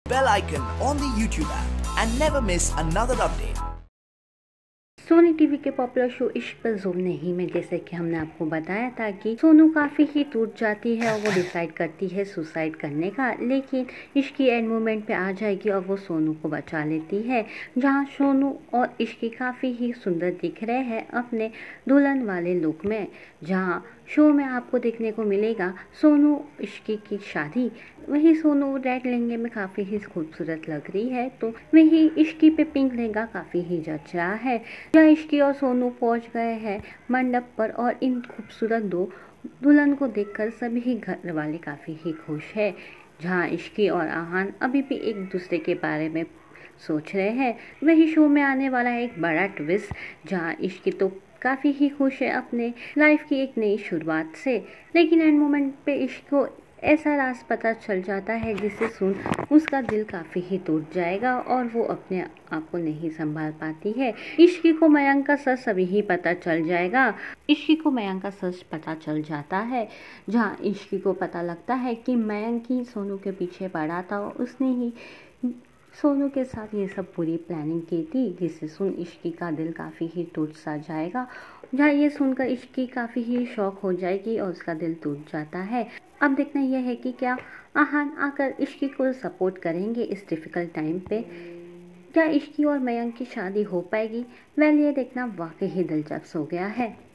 bell icon on the YouTube app and never miss another update. Sony TV के popular show इश्क पर ज़ोर नहीं में जैसे कि हमने आपको बताया था कि सोनू काफ़ी ही टूट जाती है और वो डिसाइड करती है सुसाइड करने का, लेकिन इश्की एंड मोमेंट पे आ जाएगी और वो सोनू को बचा लेती है। जहां सोनू और इश्की काफ़ी ही सुंदर दिख रहे हैं अपने दुल्हन वाले लुक में। जहां शो में आपको देखने को मिलेगा सोनू इश्की की शादी, वही सोनू रेड लहंगे में काफ़ी ही खूबसूरत लग रही है, तो वही इश्की पे पिंक लहंगा काफ़ी ही जच रहा है। जहाँ इश्की और सोनू पहुंच गए हैं मंडप पर और इन खूबसूरत दो दुल्हन को देखकर सभी घर वाले काफ़ी ही खुश है। जहाँ इश्की और आहान अभी भी एक दूसरे के बारे में सोच रहे हैं। वही शो में आने वाला है एक बड़ा ट्विस्ट, जहाँ इश्की तो काफ़ी ही खुश है अपने लाइफ की एक नई शुरुआत से, लेकिन एंड मोमेंट पे इश्क को ऐसा राज पता चल जाता है जिसे सुन उसका दिल काफ़ी ही टूट जाएगा और वो अपने आप को नहीं संभाल पाती है। इश्की को मयंक का सच सभी ही पता चल जाएगा। इश्की को मयंक का सच पता चल जाता है, जहाँ इश्की को पता लगता है कि मयंक ही सोनू के पीछे पड़ा था और उसने ही सोनू के साथ ये सब पूरी प्लानिंग की थी, जिसे सुन इश्की का दिल काफ़ी ही टूट सा जाएगा। जहाँ ये सुनकर इश्की काफ़ी ही शॉक हो जाएगी और उसका दिल टूट जाता है। अब देखना यह है कि क्या आहान आकर इश्की को सपोर्ट करेंगे इस डिफ़िकल्ट टाइम पे। क्या इश्की और मयंक की शादी हो पाएगी? वेल, ये देखना वाकई ही दिलचस्प हो गया है।